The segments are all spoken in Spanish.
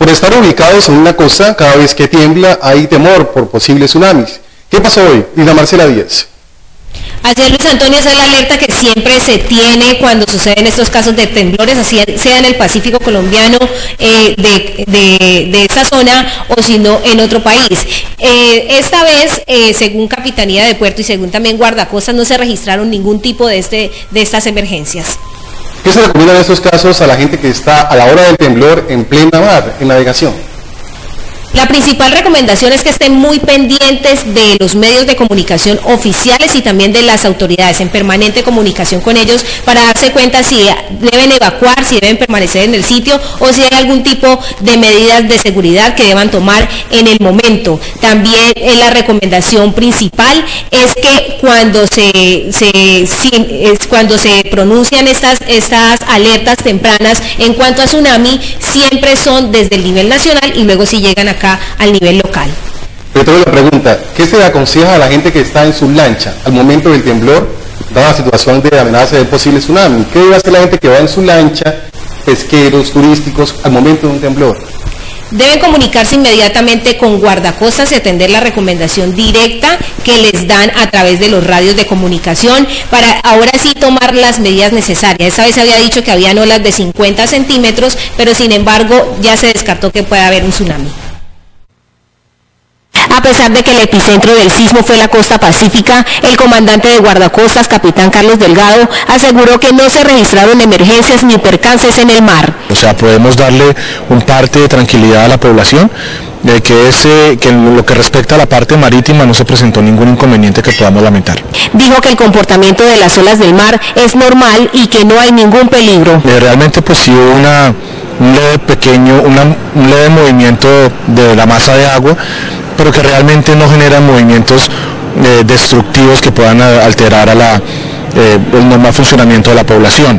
Por estar ubicados en una costa, cada vez que tiembla hay temor por posibles tsunamis. ¿Qué pasó hoy? Lina Marcela Díaz. Así es, Luis Antonio, esa es la alerta que siempre se tiene cuando suceden estos casos de temblores, así sea en el Pacífico colombiano, de esta zona, o si no en otro país. Esta vez, según Capitanía de Puerto y según también Guardacostas, no se registraron ningún tipo de estas emergencias. ¿Qué se recomienda en estos casos a la gente que está a la hora del temblor en plena mar, en navegación? La principal recomendación es que estén muy pendientes de los medios de comunicación oficiales y también de las autoridades, en permanente comunicación con ellos para darse cuenta si deben evacuar, si deben permanecer en el sitio o si hay algún tipo de medidas de seguridad que deban tomar en el momento. También la recomendación principal es que cuando se pronuncian estas alertas tempranas en cuanto a tsunami, siempre son desde el nivel nacional y luego si llegan acá al nivel local. Pero tengo la pregunta, ¿qué se le aconseja a la gente que está en su lancha al momento del temblor, dada la situación de amenaza de posible tsunami? ¿Qué debe hacer la gente que va en su lancha, pesqueros, turísticos, al momento de un temblor? Deben comunicarse inmediatamente con guardacostas y atender la recomendación directa que les dan a través de los radios de comunicación para ahora sí tomar las medidas necesarias. Esta vez se había dicho que habían olas de 50 centímetros, pero sin embargo ya se descartó que pueda haber un tsunami. A pesar de que el epicentro del sismo fue la costa pacífica, el comandante de guardacostas, capitán Carlos Delgado, aseguró que no se registraron emergencias ni percances en el mar. O sea, podemos darle un parte de tranquilidad a la población, de que en lo que respecta a la parte marítima no se presentó ningún inconveniente que podamos lamentar. Dijo que el comportamiento de las olas del mar es normal y que no hay ningún peligro. Realmente pues sí hubo un leve movimiento de la masa de agua, pero que realmente no generan movimientos destructivos que puedan alterar a el normal funcionamiento de la población.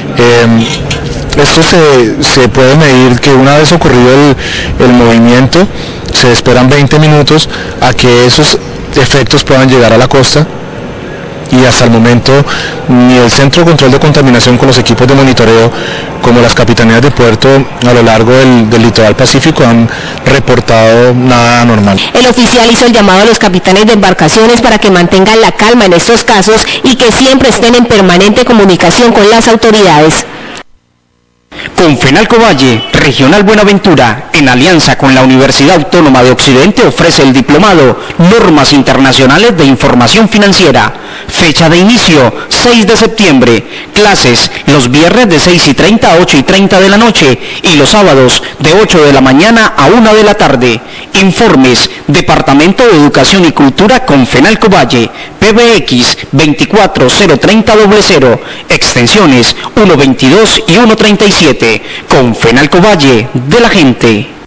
Esto se puede medir que una vez ocurrido el movimiento, se esperan 20 minutos a que esos efectos puedan llegar a la costa. Y hasta el momento ni el Centro de Control de Contaminación con los equipos de monitoreo como las capitanías de puerto a lo largo del litoral pacífico han reportado nada anormal. El oficial hizo el llamado a los capitanes de embarcaciones para que mantengan la calma en estos casos y que siempre estén en permanente comunicación con las autoridades. Confenalco Valle, Regional Buenaventura, en alianza con la Universidad Autónoma de Occidente, ofrece el diplomado Normas Internacionales de Información Financiera. Fecha de inicio, 6 de septiembre. Clases los viernes de 6:30 a 8:30 de la noche y los sábados de 8 de la mañana a 1 de la tarde. Informes, Departamento de Educación y Cultura Confenalco Valle, PBX 2403000, extensiones 122 y 137. Confenalco Valle, de la gente.